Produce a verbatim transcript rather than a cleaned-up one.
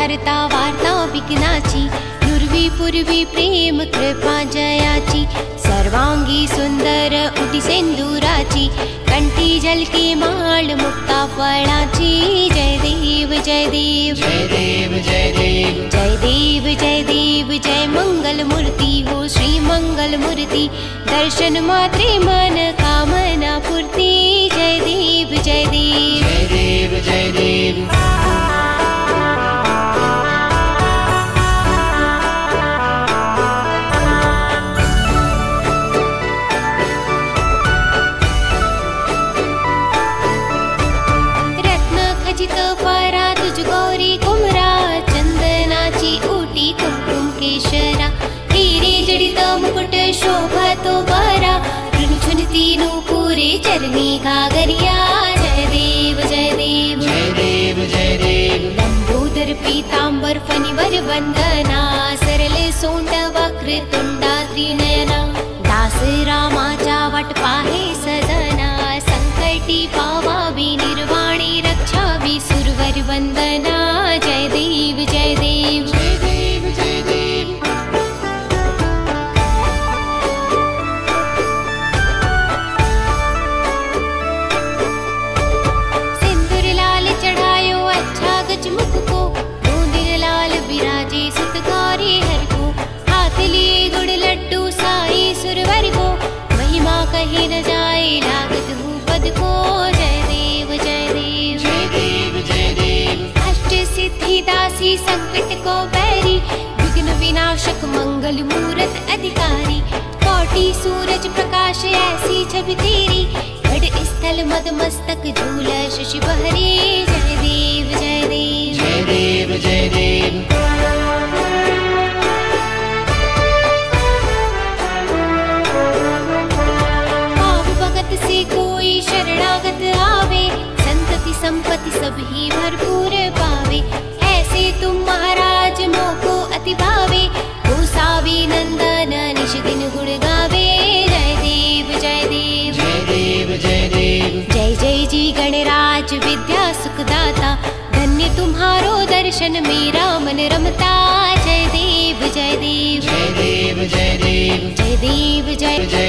हरता वार्ता विघ्नाची, नुरवी पूर्वी प्रेम कृपा जयाची, सर्वांगी सुंदर उटी सिंदुराची, कंठी झलके माळ मुक्ता फळाची। जय देव जय देव जय देव जय देव जय देव जय देव जय मंगल मूर्ति हो श्री मंगल मूर्ति, दर्शन मात्रे मन कामना पूर्ति। जय देव जय देव जय देव जय देव गौरी कुमरा, चंदनाची ओटी कुमकुम केशरा, हिरे जडित मुकुट शोभतो बरा, रुणझुनती नूपुरे चरणी घागरिया। जय देव जय देव जय देव जय देव लंबोदर पीतांबर फणिवर वंदना, सरल सोंड वक्र तुंडा त्रिनयना, दास रामाचा वाट पाहे सदना, संकटी पावावी निर्वाणी रक्षावी सुरवर वंदना। जय देव जय देव जय देव जय देव सिंदूर लाल चढ़ायो अच्छा गज मुख को, गोंदिर लाल बिराजे सुत गौरी हर को, हाथ लिए गुड़ लड्डू साई सुरवर को, महिमा कही न जाए लागत हूँ पद को। जय देव जय देव जय देव जय देव सिद्धि दासी संकट को बैरी, विघ्न विनाशक मंगल मूरत अधिकारी, कोटि सूरज प्रकाश ऐसी छवि तेरी, गढ़ स्थल मद मस्तक झूला शशि बहरी। जय देव जय देव जय देव जय देव पाप भगत से कोई शरणागत आवे, संतति संपत्ति सब ही भरपूर पावे, ऐसे तुम महाराज मोको अति भावे, गोसावी नंदन निश दिन गुण गावे। जय देव जय देव जय देव जय देव जय जय जी गणराज विद्या सुखदाता, धन्य तुम्हारो दर्शन मेरा मन रमता। जय देव जय देव जय देव जय देव जय देव जय